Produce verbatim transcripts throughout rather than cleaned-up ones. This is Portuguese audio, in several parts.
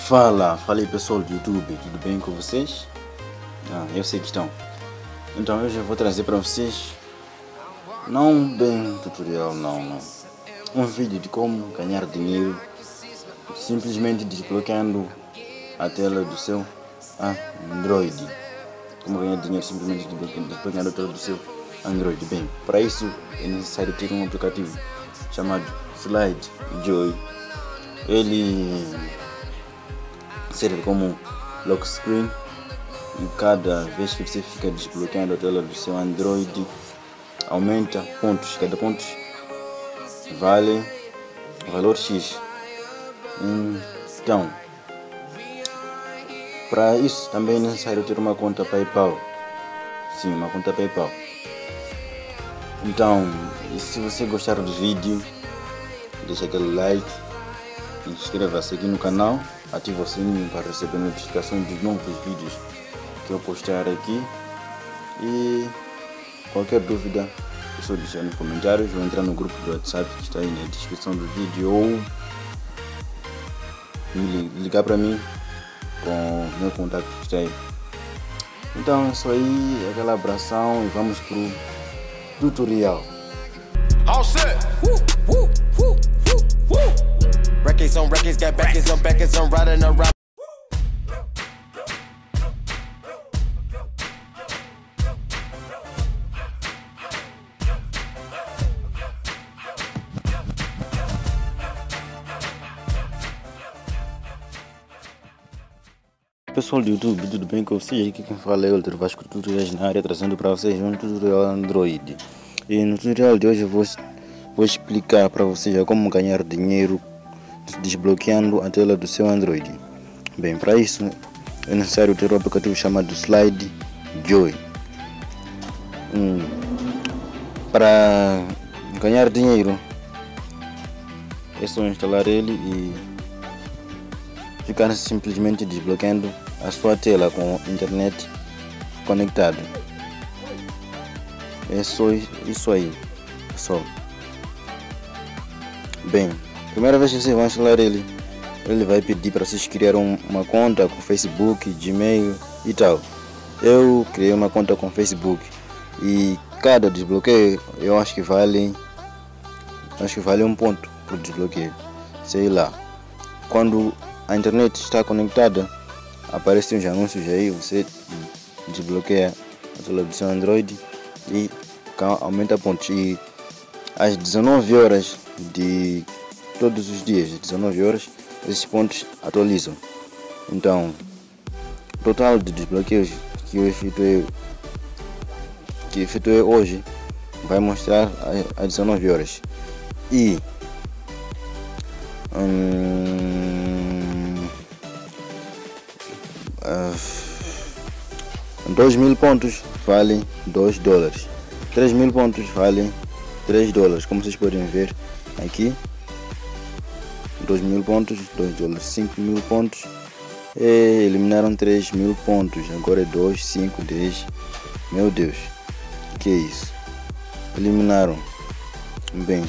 Fala, fala aí pessoal do YouTube, tudo bem com vocês? Ah, eu sei que estão. Então hoje eu vou trazer para vocês, não bem um tutorial, não, não. Um vídeo de como ganhar dinheiro simplesmente desbloqueando a tela do seu Android. Como ganhar dinheiro simplesmente desbloqueando a tela do seu Android. Bem, para isso é necessário ter um aplicativo chamado SlideJoy. Ele serve como lock screen e cada vez que você fica desbloqueando a tela do seu Android aumenta pontos, cada ponto vale valor X. Então, para isso também é necessário ter uma conta PayPal. Sim, uma conta PayPal. Então, e se você gostar do vídeo, deixa aquele like, inscreva-se aqui no canal, ative o sininho para receber notificações dos novos vídeos que eu postar aqui. E qualquer dúvida é só deixar nos comentários ou entrar no grupo do WhatsApp que está aí na descrição do vídeo, ou ligar para mim com o meu contato que está aí. Então é isso aí, aquela abração e vamos pro tutorial. All set. Woo, woo, woo, woo, woo. Records on records, got backers on backers, I'm riding around. Pessoal do YouTube, tudo bem com vocês? Aqui quem fala é o Ultra Vasco Tutoriais na área, trazendo para vocês um tutorial Android. E no tutorial de hoje eu vou, vou explicar para vocês como ganhar dinheiro desbloqueando a tela do seu Android. Bem, para isso é necessário ter um aplicativo chamado SlideJoy. Hum, para ganhar dinheiro é só instalar ele e ficar simplesmente desbloqueando a sua tela com a internet conectada. É só isso aí, pessoal. Bem, primeira vez que você vai instalar ele, ele vai pedir para vocês criar um, uma conta com Facebook, Gmail e tal. Eu criei uma conta com Facebook e cada desbloqueio eu acho que vale acho que vale um ponto por desbloqueio. Sei lá, quando a internet está conectada, aparecem uns anúncios aí, você desbloqueia a tela do seu Android e aumenta pontos. E às dezenove horas de todos os dias, dezenove horas, esses pontos atualizam. Então, o total de desbloqueios que eu efetuei, que efetuei hoje vai mostrar às dezenove horas. E hum, dois mil pontos valem dois dólares, três mil pontos valem três dólares, como vocês podem ver aqui. Dois mil pontos, dois dólares, cinco mil pontos, e eliminaram três mil pontos. Agora é dois, cinco, dez. Meu Deus, que é isso? Eliminaram. Bem,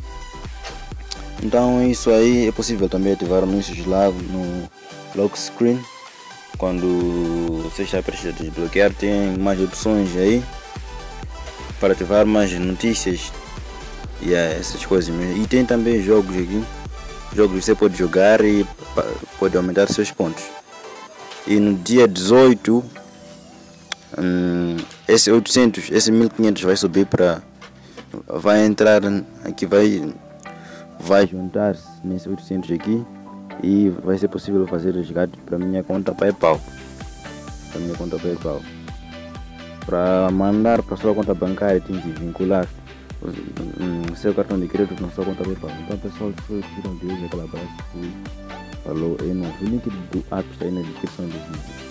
então isso aí é possível também ativar anúncios lá no lock screen. Quando você está prestes a desbloquear, tem mais opções aí para ativar mais notícias e yeah, essas coisas mesmo. E tem também jogos aqui, jogos que você pode jogar e pode aumentar seus pontos. E no dia dezoito, hum, esse oitocentos, esse mil e quinhentos vai subir para, vai entrar aqui, vai vai juntar-se nesse oitocentos aqui. E vai ser possível fazer resgate para minha conta PayPal. Para minha conta PayPal. Para mandar para sua conta bancária tem que vincular o seu cartão de crédito na sua conta PayPal. Então pessoal, se foi o vídeo de hoje, aquela abraço, falou, e no link do app está aí na descrição do vídeo.